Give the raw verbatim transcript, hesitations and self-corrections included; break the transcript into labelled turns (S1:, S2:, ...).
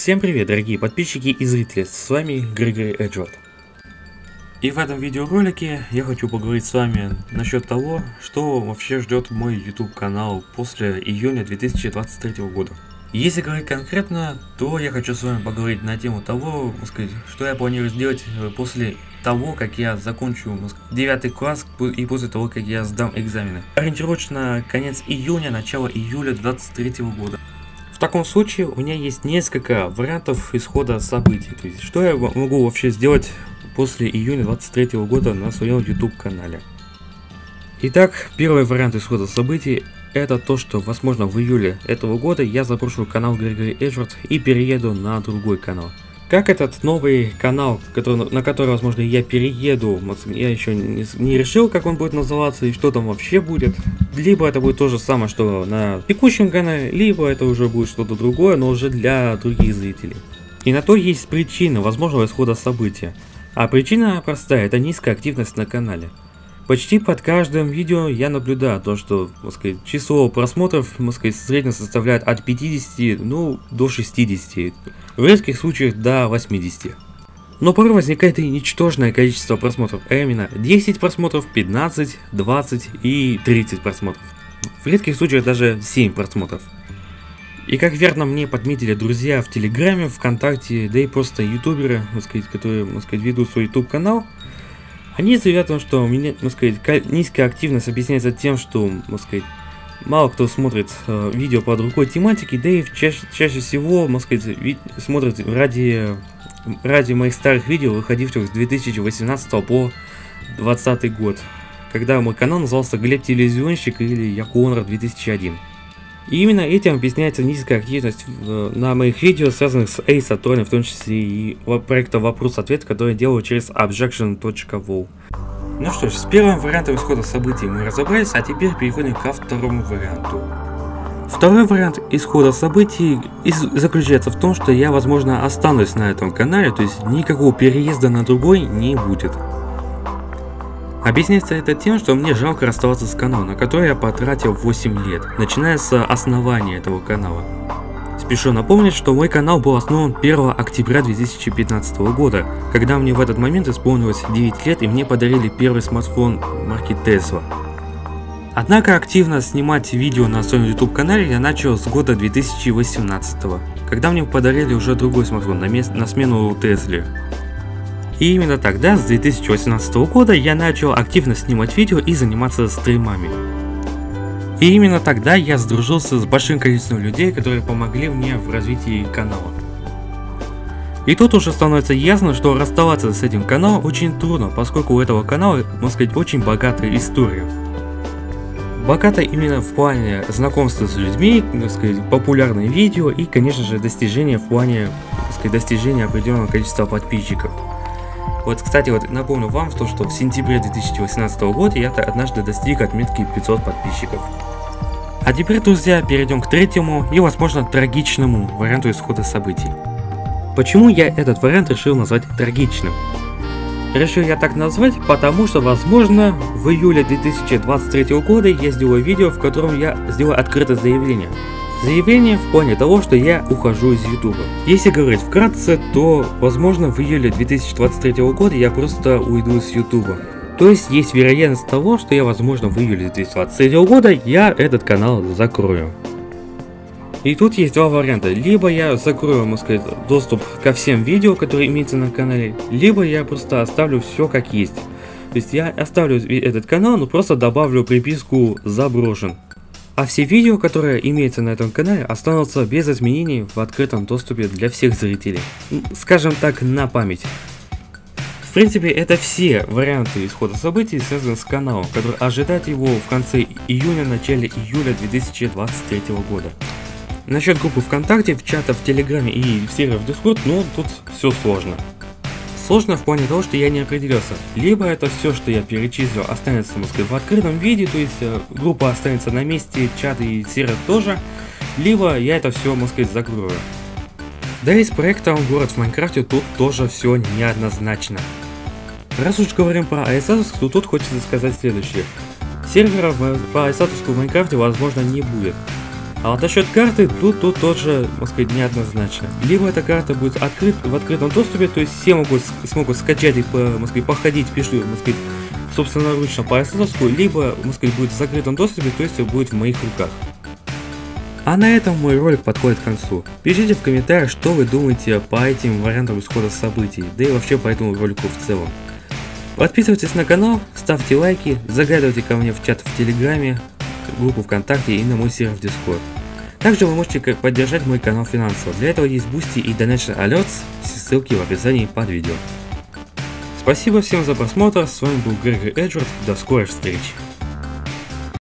S1: Всем привет, дорогие подписчики и зрители, с вами Григорий Эджвард. И в этом видеоролике я хочу поговорить с вами насчет того, что вообще ждет мой YouTube канал после июня две тысячи двадцать третьего года. Если говорить конкретно, то я хочу с вами поговорить на тему того, сказать, что я планирую сделать после того, как я закончу девятый класс и после того, как я сдам экзамены. Ориентировочно конец июня, начало июля две тысячи двадцать третьего года. В таком случае у меня есть несколько вариантов исхода событий. То есть, что я могу вообще сделать после июня две тысячи двадцать третьего года на своем YouTube канале. Итак, первый вариант исхода событий — это то, что, возможно, в июле этого года я заброшу канал Григорий Эджвард и перееду на другой канал. Как этот новый канал, который, на который, возможно, я перееду, я еще не, не решил, как он будет называться и что там вообще будет. Либо это будет то же самое, что на текущем канале, либо это уже будет что-то другое, но уже для других зрителей. И на то есть причина возможного исхода события. А причина простая — это низкая активность на канале. Почти под каждым видео я наблюдаю то, что, так сказать, число просмотров, так сказать, средне составляет от пятидесяти, ну, до шестидесяти, в редких случаях до восьмидесяти. Но порой возникает и ничтожное количество просмотров, а именно десять просмотров, пятнадцать, двадцать и тридцать просмотров. В редких случаях даже семь просмотров. И как верно мне подметили друзья в Телеграме, ВКонтакте, да и просто ютуберы, так сказать, которые, так сказать, ведут свой YouTube канал, они заявляют, что у меня, так сказать, низкая активность объясняется тем, что, так сказать, мало кто смотрит э, видео по другой тематике, да и чаще, чаще всего, так сказать, ви смотрит ради, ради моих старых видео, выходивших с две тысячи восемнадцатого по двадцатый год, когда мой канал назывался Глеб Телевизионщик или Я Конрад две тысячи один. И именно этим объясняется низкая активность на моих видео, связанных с Ace Attorney, в том числе и проекта Вопрос-Ответ, который я делаю через objection точка воу. Ну что ж, с первым вариантом исхода событий мы разобрались, а теперь переходим ко второму варианту. Второй вариант исхода событий заключается в том, что я, возможно, останусь на этом канале, то есть никакого переезда на другой не будет. Объясняется это тем, что мне жалко расставаться с каналом, на который я потратил восемь лет, начиная с основания этого канала. Спешу напомнить, что мой канал был основан первого октября две тысячи пятнадцатого года, когда мне в этот момент исполнилось девять лет и мне подарили первый смартфон марки Tesla. Однако активно снимать видео на своем YouTube канале я начал с года две тысячи восемнадцатого, когда мне подарили уже другой смартфон на, мест, на смену Тесле. И именно тогда, с две тысячи восемнадцатого года, я начал активно снимать видео и заниматься стримами. И именно тогда я сдружился с большим количеством людей, которые помогли мне в развитии канала. И тут уже становится ясно, что расставаться с этим каналом очень трудно, поскольку у этого канала, можно сказать, очень богатая история. Богата именно в плане знакомства с людьми, так сказать, популярные видео и, конечно же, достижения в плане, так сказать, достижения определенного количества подписчиков. Вот, кстати, вот напомню вам, то, что в сентябре две тысячи восемнадцатого года я однажды достиг отметки пятьсот подписчиков. А теперь, друзья, перейдем к третьему и, возможно, трагичному варианту исхода событий. Почему я этот вариант решил назвать трагичным? Решил я так назвать, потому что, возможно, в июле две тысячи двадцать третьего года я сделаю видео, в котором я сделаю открытое заявление. Заявление в плане того, что я ухожу из ютуба. Если говорить вкратце, то, возможно, в июле две тысячи двадцать третьего года я просто уйду из ютуба. То есть есть вероятность того, что я, возможно, в июле две тысячи двадцать третьего года я этот канал закрою. И тут есть два варианта. Либо я закрою, можно сказать, доступ ко всем видео, которые имеются на канале, либо я просто оставлю все как есть. То есть я оставлю этот канал, но просто добавлю приписку «заброшен». А все видео, которые имеются на этом канале, останутся без изменений в открытом доступе для всех зрителей. Скажем так, на память. В принципе, это все варианты исхода событий, связанных с каналом, который ожидает его в конце июня, начале июля две тысячи двадцать третьего года. Насчет группы ВКонтакте, в чатах в Телеграме и в серверах Discord, ну тут все сложно. Сложно в плане того, что я не определился. Либо это все, что я перечислил, останется, можно сказать, в открытом виде, то есть э, группа останется на месте, чат и сервер тоже. Либо я это все, можно сказать, закрою. Да и с проектом Город в Майнкрафте тут тоже все неоднозначно. Раз уж говорим про айсатуск, то тут хочется сказать следующее. Серверов по айсатуску в Майнкрафте, возможно, не будет. А вот насчет карты, тут, тут тоже, можно сказать, неоднозначно. Либо эта карта будет открыт, в открытом доступе, то есть все могут, смогут скачать и, по, можно сказать, походить, пишу, можно сказать, собственноручно по ССовску, либо, можно сказать, будет в закрытом доступе, то есть будет в моих руках. А на этом мой ролик подходит к концу. Пишите в комментариях, что вы думаете по этим вариантам исхода событий, да и вообще по этому ролику в целом. Подписывайтесь на канал, ставьте лайки, заглядывайте ко мне в чат в Телеграме, группу ВКонтакте и на мой сервер в Discord. Также вы можете поддержать мой канал финансово. Для этого есть Boosty и Donation Alerts, все ссылки в описании под видео. Спасибо всем за просмотр, с вами был Грегори Эджвард, до скорой встречи.